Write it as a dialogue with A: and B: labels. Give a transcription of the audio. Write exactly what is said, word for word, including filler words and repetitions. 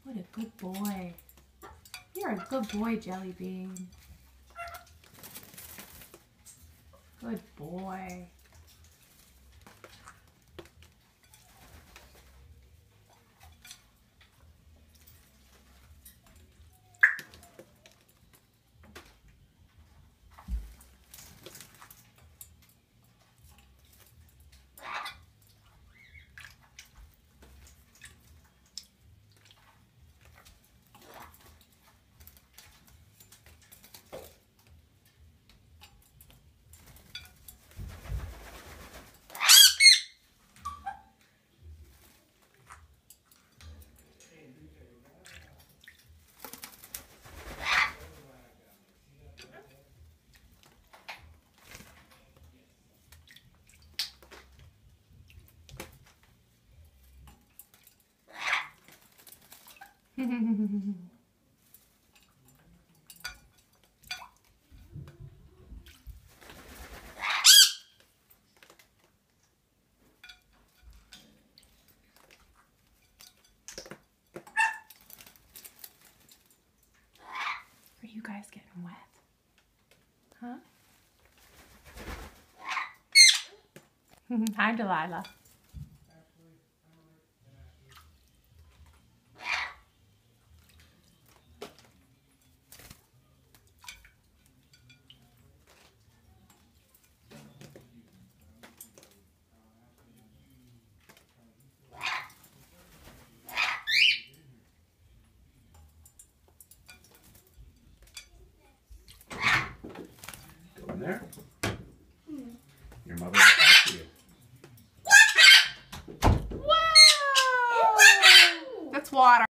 A: What a good boy. You're a good boy, Jelly Bean. Good boy. Are you guys getting wet? Huh? Hi, Delilah.
B: Go in there. Your mother will talk to you.
A: Whoa! That's water.